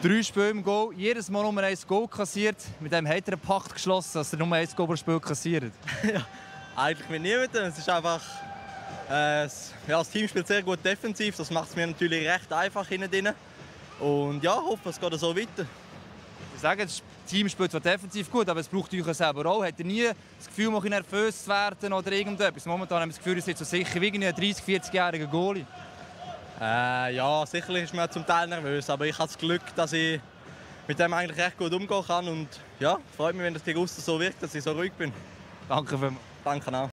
3 Spiele im Goal, jedes Mal nur 1 Goal kassiert. Mit dem hat er einen Pakt geschlossen, dass er nur 1 Goal pro Spiel kassiert. Ja, eigentlich mit niemandem. Es ist einfach, das Team spielt sehr gut defensiv. Das macht es mir natürlich recht einfach hinten drin. Und ja, hoffe, es geht so weiter. Ich sage, das Team spielt zwar defensiv gut, aber es braucht euch selber auch. Hat ihr nie das Gefühl, mal nervös zu werden oder irgendetwas? Momentan haben wir das Gefühl, ihr seid so sicher wie ein 30-, 40-jähriger Goalie. Ja, sicherlich ist man zum Teil nervös, aber ich habe das Glück, dass ich mit dem eigentlich recht gut umgehen kann. Und ja, freut mich, wenn das gegen Uster so wirkt, dass ich so ruhig bin. Danke vielmals. Danke auch.